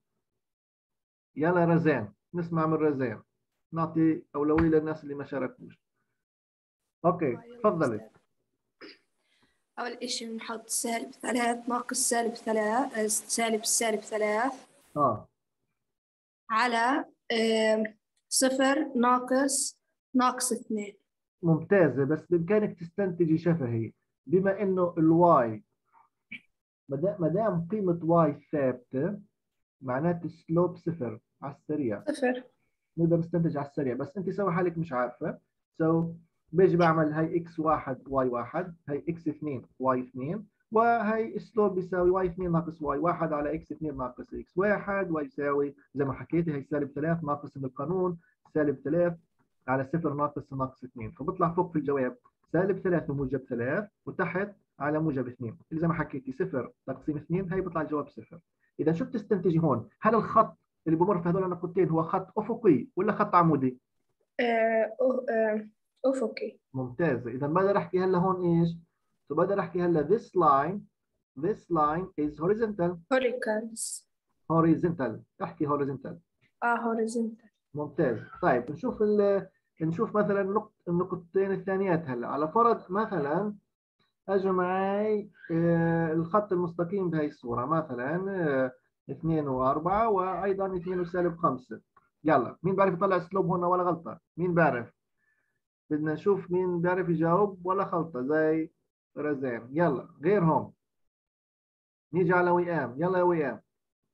يلا رزان نسمع من رزان، نعطي أولوية للناس اللي ما شاركوش. اوكي تفضلي.
أول إشي بنحط سالب ثلاث ناقص سالب ثلاث سالب سالب ثلاث
اه
على آه صفر ناقص ناقص اثنين.
ممتازة، بس بإمكانك تستنتجي شفهي بما إنه الواي ما دام قيمة واي ثابتة معناته سلوب صفر على السريع.
صفر
نقدر نستنتج على السريع، بس أنت سوي حالك مش عارفة. سو بيجي بعمل هاي اكس واحد واي واحد، هاي اكس اثنين واي اثنين، وهي سلوب بيساوي واي اثنين ناقص واي واحد على اكس اثنين ناقص اكس واحد، ويساوي زي ما حكيتي هي سالب ثلاث ناقص بالقانون سالب ثلاث على صفر ناقص ناقص اثنين، فبطلع فوق في الجواب سالب ثلاث وموجب ثلاث وتحت على موجب اثنين، اللي زي ما حكيتي صفر تقسيم اثنين هي بيطلع الجواب صفر. اذا شو بتستنتجي هون؟ هل الخط اللي بمر في هذول النقطتين هو خط افقي ولا خط عمودي؟
آه آه افقي.
ممتازة. إذا بقدر أحكي هلا هون إيش؟ بقدر أحكي هلا this line this line is horizontal.
horizontals.
horizontal. احكي horizontal.
اه horizontal.
ممتاز. طيب نشوف ال نشوف مثلا النقط النقطتين الثانيات هلا. على فرض مثلا اجوا معي آه الخط المستقيم بهي الصورة مثلا آه اثنين وأربعة وأيضا اثنين وسالب خمسة. يلا مين بيعرف يطلع سلوب هون ولا غلطة؟ مين بيعرف؟ بدنا نشوف مين بيعرف يجاوب ولا خلطة زي رزان. يلا غيرهم. نيجي على وئام. يلا يا وئام.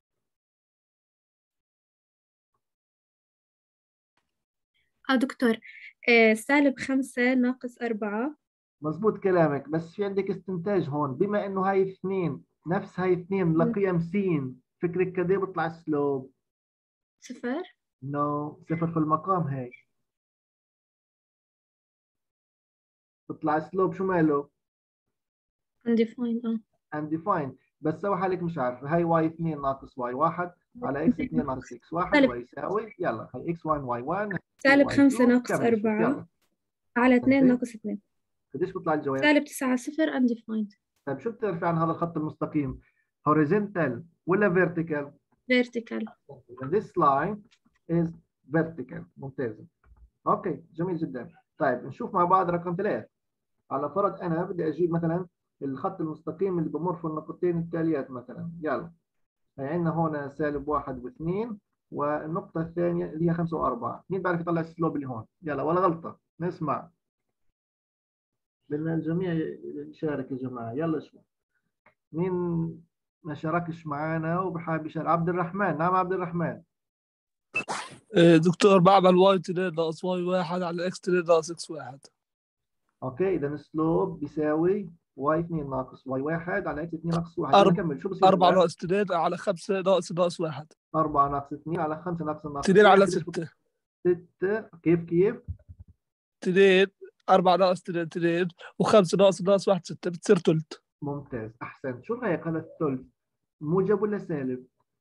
اه دكتور آه سالب خمسة ناقص أربعة.
مزبوط كلامك، بس في عندك استنتاج هون بما انه هاي اثنين نفس هاي اثنين لقيم س، فكرك قد ايه بيطلع السلوب؟
صفر.
نو no. صفر في المقام هاي بيطلع سلوب شو ماله؟
undefined. اه
undefined. بس سوي حالك مش عارفه. هاي واي اثنين ناقص واي واحد على اكس اثنين ناقص اكس واحد ويساوي يلا هاي اكس واحد واي واحد
سالب خمسة ناقص أربعة على اثنين ناقص اثنين.
قديش بيطلع الجواب؟
سالب تسعة صفر undefined.
طيب شو بتعرفي عن هذا الخط المستقيم؟ horizontal ولا vertical؟
vertical.
This line is vertical. ممتازة. اوكي جميل جدا. طيب نشوف مع بعض رقم ثلاث. على فرض انا بدي اجيب مثلا الخط المستقيم اللي بمر في النقطتين التاليات مثلا. يلا هي عندنا هون سالب واحد واثنين والنقطة الثانية اللي هي خمسة وأربعة. مين بيعرف يطلع السلوب اللي هون؟ يلا ولا غلطة. نسمع. بدنا الجميع يشارك يا جماعة. يلا شو مين ما شاركش معنا وبحاب يشارك؟ عبد الرحمن. نعم عبد الرحمن.
دكتور بعمل واي اثنين ناقص واي واحد على اكس اثنين ناقص اكس واحد.
اوكي اذا السلوب بيساوي واي اثنين ناقص واي واحد على اكس اثنين ناقص واحد.
أرب...
نكمل. شو بصير؟
أربعة ناقص اثنين على خمسة ناقص ناقص واحد.
أربعة ناقص اثنين على خمسة ناقص ناقص
اثنين على
واحد.
ستة.
ستة. كيف كيف؟
اثنين. أربعة ناقص اثنين اثنين وخمسة ناقص ناقص واحد ستة بتصير ثلث.
ممتاز أحسنت. شو رأيك هذا الثلث؟ موجب ولا سالب؟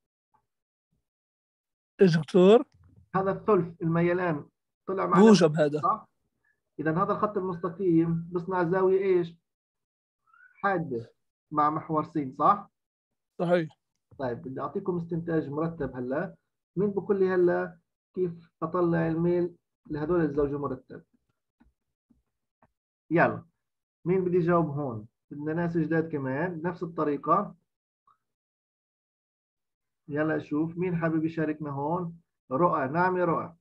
ايش دكتور؟
هذا الثلث الميلان طلع معنا
موجب هذا.
صح؟ إذا هذا الخط المستقيم بصنع زاوية إيش؟ حادة مع محور س صح؟
صحيح.
طيب بدي أعطيكم استنتاج مرتب هلا. مين بقول لي هلا كيف أطلع الميل لهدول الزوج مرتب؟ يلا مين بدي يجاوب هون؟ بدنا ناس جداد كمان بنفس الطريقة. يلا أشوف مين حابب يشاركنا هون. رؤى. نعم يا رؤى.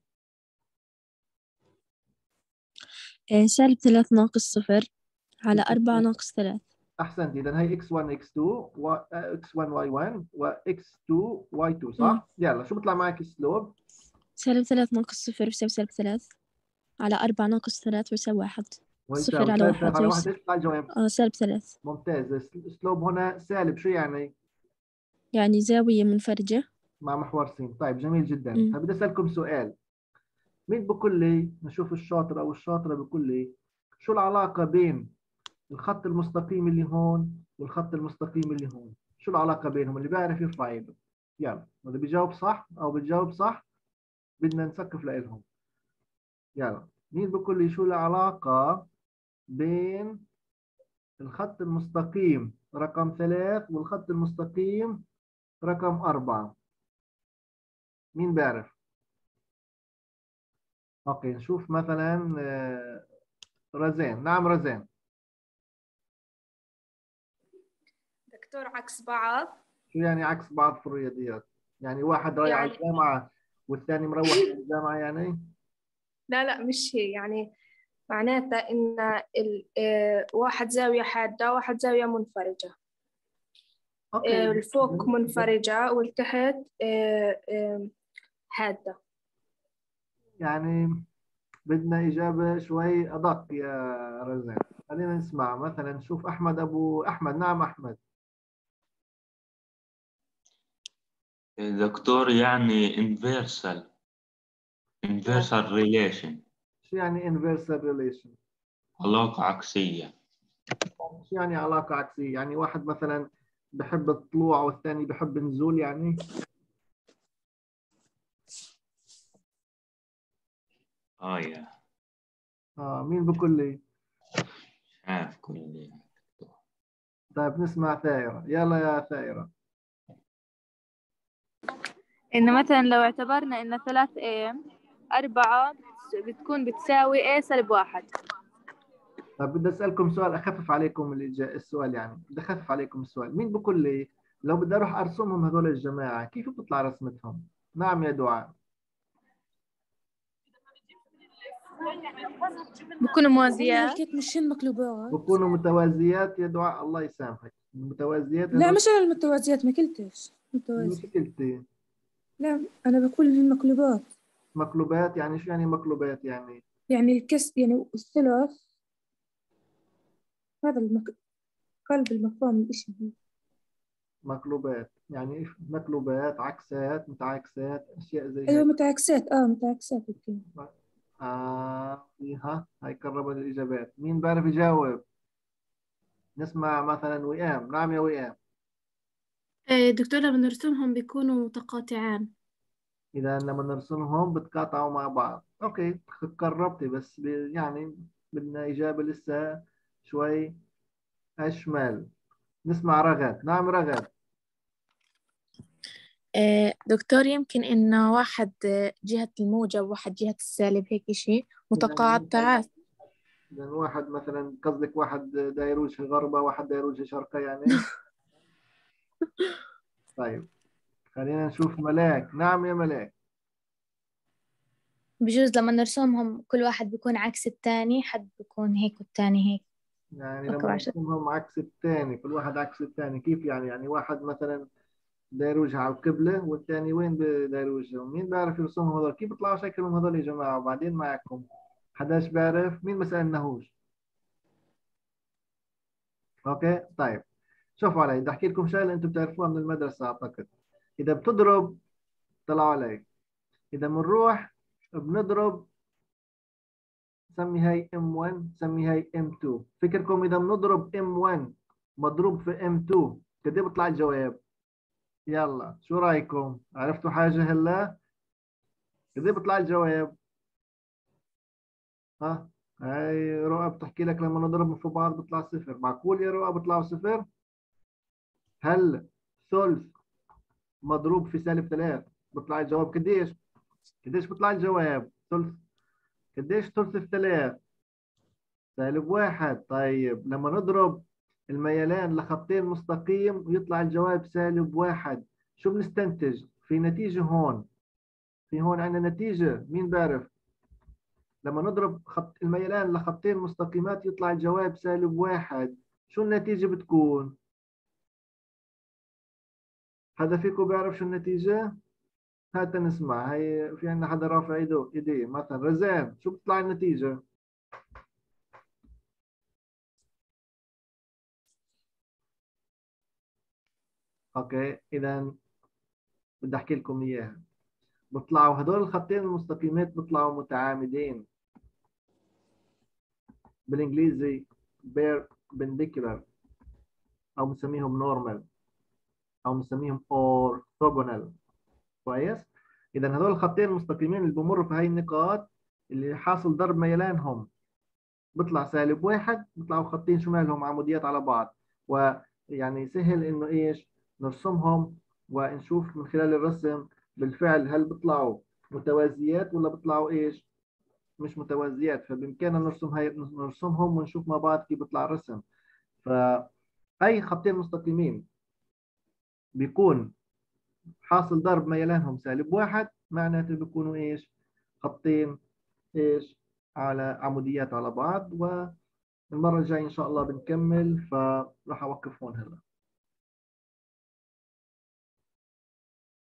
سالب ثلاث ناقص صفر على أربعة ناقص ثلاث.
أحسنت. إذا هي إكس واحد إكس اثنين و إكس واحد واي واحد و إكس اثنين واي اثنين صح؟
مم.
يلا شو بيطلع معك السلوب؟
سالب ثلاث ناقص صفر يساوي سالب ثلاث على أربعة ناقص ثلاث ويساوي واحد. صفر على واحد
على واحد
يساوي
إيش يطلع الجواب؟
آه سالب ثلاث.
ممتاز. السلوب هنا سالب. شو يعني؟
يعني زاوية منفرجة
مع محور س. طيب جميل جدا.
مم.
بدي أسألكم سؤال. مين بقول لي نشوف الشاطر أو الشاطرة بقول لي شو العلاقة بين الخط المستقيم اللي هون والخط المستقيم اللي هون؟ شو العلاقة بينهم؟ اللي بيعرف يرفع ايده. يلا اللي بيجاوب صح أو بتجاوب صح بدنا نسقف لهم. يلا مين بقول لي شو العلاقة بين الخط المستقيم رقم ثلاث والخط المستقيم رقم أربعة؟ مين بيعرف؟ أوكي نشوف مثلا آه، رزان. نعم رزان.
دكتور عكس بعض.
شو يعني عكس بعض في الرياضيات؟ يعني واحد رايح على
يعني
الجامعة والثاني مروح من الجامعة يعني؟
لا لا مش هي، يعني معناتها إن ال... آه، واحد زاوية حادة واحد زاوية منفرجة.
أوكي.
آه، الفوق منفرجة والتحت آه، آه، حادة.
يعني بدنا إجابة شوي أدق يا رزان. خلينا نسمع مثلا نشوف أحمد أبو أحمد. نعم أحمد.
دكتور يعني inversal inversal relation.
شو يعني inversal relation؟
علاقة عكسية.
شو يعني علاقة عكسية؟ يعني واحد مثلا بحب الطلوع والثاني بحب النزول يعني؟
آه يا
آه مين بقول لي؟
مش عارف كل.
طيب نسمع ثائرة. يلا يا ثائرة.
إنه مثلا لو اعتبرنا إن ثلاث A أربعة بتس- بتكون بتساوي A سالب واحد.
طيب بدي أسألكم سؤال أخفف عليكم الإجا- السؤال. يعني بدي أخفف عليكم السؤال. مين بقول لي لو بدي أروح أرسمهم هذول الجماعة كيف بتطلع رسمتهم؟ نعم يا دعاء.
بكونوا موازيات.
كيف مش المقلوبات؟
بكونوا متوازيات يا دعاء. الله يسامحك. المتوازيات
لا
هذول
مش على المتوازيات، ما قلتش متوازي.
مشكلتي.
لا أنا بقول إن المقلوبات.
مقلوبات يعني شو يعني مقلوبات يعني؟
يعني الكس يعني الثلث هذا المك... قلب المفهوم الإشي.
مقلوبات يعني إيش؟ مقلوبات عكسات متعاكسات أشياء زي
أيوة
هيك.
متعاكسات. آه متعاكسات أوكي.
آه ها هاي قربت الإجابات. مين بيعرف يجاوب؟ نسمع مثلا وئام. نعم يا وئام.
إيه دكتور لما نرسمهم بيكونوا متقاطعان.
إذا لما نرسمهم بتقاطعوا مع بعض. أوكي قربتي بس ب- يعني بدنا إجابة لسه شوي أشمل. نسمع رغد. نعم رغد.
آه، دكتور يمكن إنه واحد آه، جهة الموجب وواحد جهة السالب هيك شيء متقاطعات.
إذا واحد مثلا قصدك واحد داير وجه غربة واحد داير وجه شرقة يعني. طيب خلينا نشوف ملاك. نعم يا ملاك.
بجوز لما نرسمهم كل واحد بيكون عكس التاني، حد بيكون هيك والتاني هيك.
يعني
أوكي
لما
عشان
نرسمهم عكس الثاني كل واحد عكس الثاني كيف يعني؟ يعني واحد مثلا داير وجهه على القبلة والثاني وين داير وجهه؟ مين بيعرف يرسمهم هذول؟ كيف بيطلعوا شكلهم هذول يا جماعة؟ وبعدين معكم حداش بيعرف؟ مين ما سألناهوش؟ اوكي طيب شوفوا علي، بدي احكي لكم شغله انتم بتعرفوها من المدرسه اعتقد. اذا بتضرب طلعوا علي، اذا بنروح بنضرب سمي هاي إم واحد سمي هاي إم اثنين. فكركم اذا بنضرب إم واحد مضروب في إم اثنين قد ايه بيطلع الجواب؟ يلا شو رايكم؟ عرفتوا حاجه هلا؟ قد ايه بيطلع الجواب؟ ها هاي رؤى بتحكي لك لما نضرب في بعض بيطلع صفر. معقول يا رؤى بيطلعوا صفر؟ هل ثلث مضروب في سالب ثلاث بيطلع الجواب قديش؟ قديش بيطلع الجواب؟ ثلث قديش ثلث في ثلاث؟ سالب واحد. طيب لما نضرب الميلان لخطين مستقيم ويطلع الجواب سالب واحد، شو بنستنتج؟ في نتيجة هون، في هون عندنا نتيجة، مين بعرف؟ لما نضرب خط الميلان لخطين مستقيمات يطلع الجواب سالب واحد، شو النتيجة بتكون؟ حدا فيكم بيعرف شو النتيجة؟ هات نسمع. هي في عندنا حدا رافع ايده ايديه مثلا، رزان شو بتطلع النتيجة؟ اوكي اذا بدي احكي لكم اياها. بيطلعوا هدول الخطين المستقيمات بيطلعوا متعامدين، بالانجليزي perpendicular او بنسميهم نورمال او بنسميهم orthogonal. كويس؟ اذا هدول الخطين المستقيمين اللي بمروا في هاي النقاط اللي حاصل ضرب ميلانهم بيطلع سالب واحد، بيطلعوا خطين شو مالهم عموديات على بعض، ويعني سهل انه ايش نرسمهم ونشوف من خلال الرسم بالفعل هل بيطلعوا متوازيات ولا بيطلعوا ايش مش متوازيات. فبامكاننا نرسم هاي نرسمهم ونشوف مع بعض كيف بيطلع الرسم. فاي خطين مستقيمين بيكون حاصل ضرب ميلانهم سالب واحد معناته بيكونوا ايش خطين ايش على عموديات على بعض. والمرة الجاية ان شاء الله بنكمل، فراح اوقف هون هلا.